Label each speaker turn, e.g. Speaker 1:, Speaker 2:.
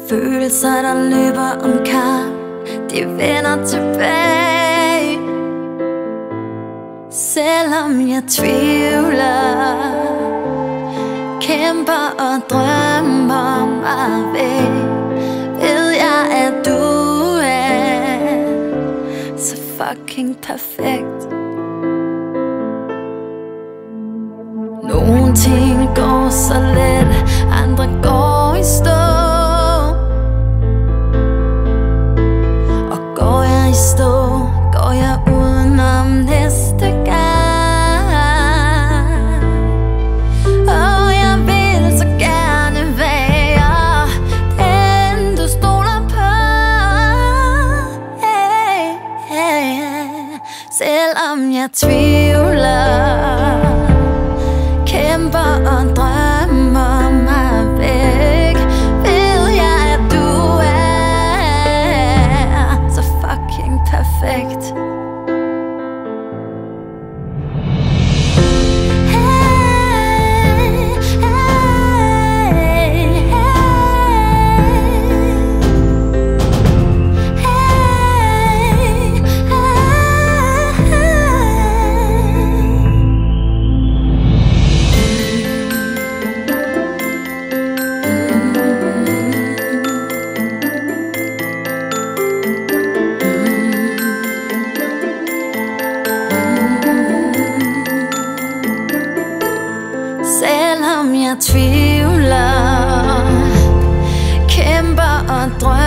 Speaker 1: Følelser der løber om kap, de vender tilbage. Selvom jeg tvivler, kæmper og drømmer mig væk, ved jeg at du er så fucking perfekt. Nogle ting går så let, andre går i stå. Og går jeg i stå, går jeg udenom næste gang. Og jeg vil så gerne være den du stoler på, hey, hey, hey. Selvom jeg tvivler, kæmper og drømmer mig væk, ved jeg at du er så fucking perfekt. Selvom jeg tvivler, kæmper og drømmer